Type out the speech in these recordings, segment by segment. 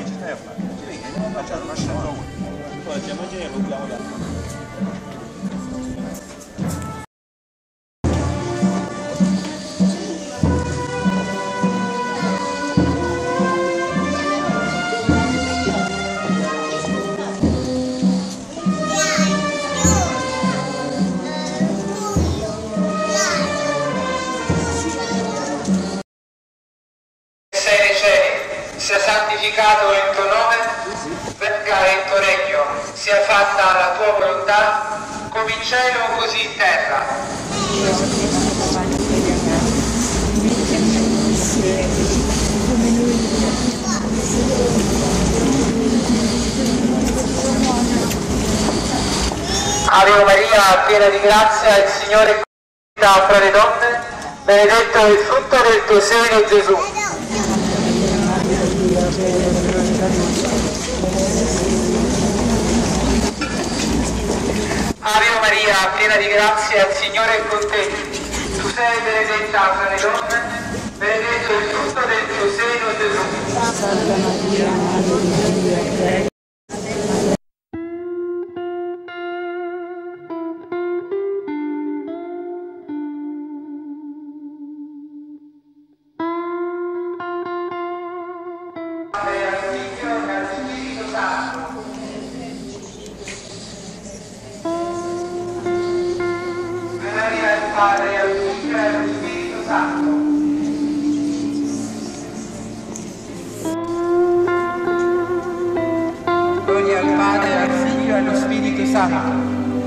che ci stai a fare? Facciamo una scena. Poi andiamo a lo dobbiamo dare. Sia santificato il tuo nome, venga il tuo regno, sia fatta la tua volontà, come in cielo così in terra. Ave Maria, piena di grazia, il Signore è con te fra le donne, benedetto è il frutto del tuo seno, Gesù. Ave Maria, piena di grazia, il Signore è con te. Tu sei benedetta fra le donne, benedetto il frutto del tuo seno, Gesù. Santa Maria, Madre di Dio, prega. Padre, al Figlio e allo Spirito Santo. Gloria al Padre, al Figlio e allo Spirito Santo.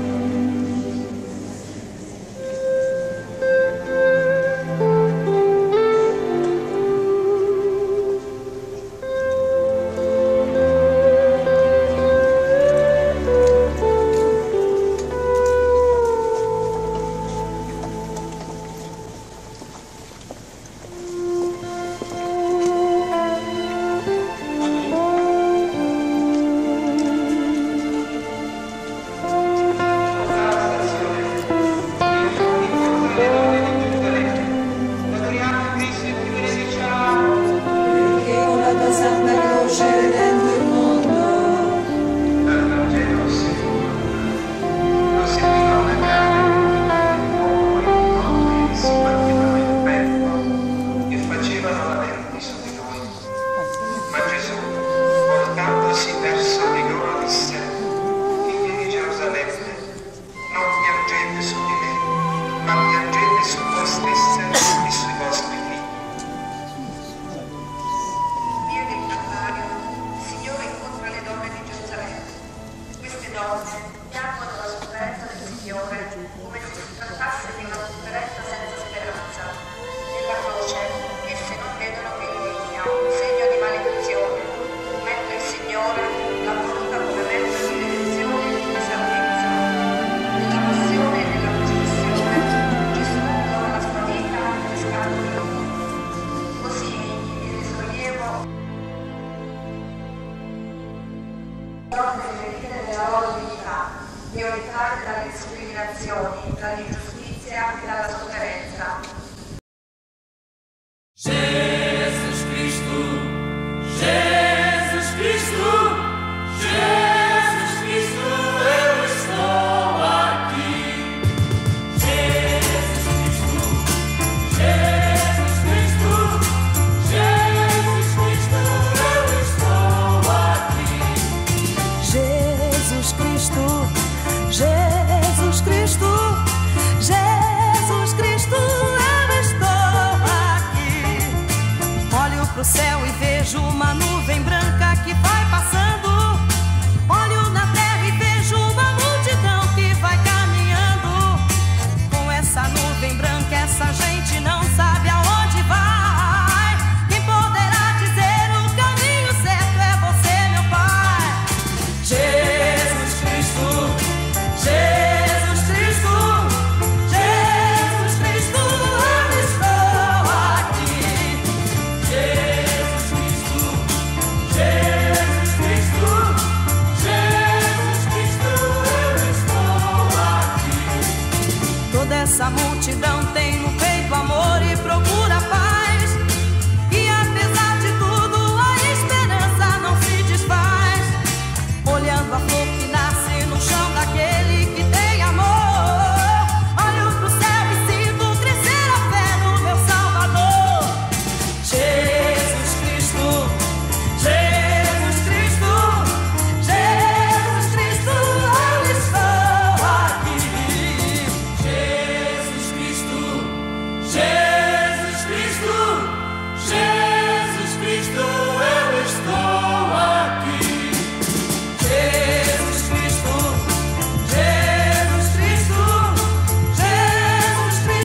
Violentare dalle discriminazioni, dall'ingiustizia e dalla sofferenza. Jesus Cristo, Jesus Cristo, Jesus Cristo, eu estou aqui. Jesus Cristo, Jesus Cristo, Jesus Cristo, eu estou aqui. Jesus Cristo, Jesus Cristo, Jesus Cristo, eu estou aqui. Olho pro céu e vejo uma nuvem branca que vai passando. Olho na terra e vejo uma multidão que vai caminhando. Com essa nuvem branca, essa gente não sabe aonde vai. Quem poderá dizer o caminho certo é você, meu Pai. Jesus Cristo, Jesus Cristo, Jesus Cristo, eu estou aqui. Jesus Cristo, Jesus Cristo, Jesus Cristo, eu estou aqui. Toda essa multidão tem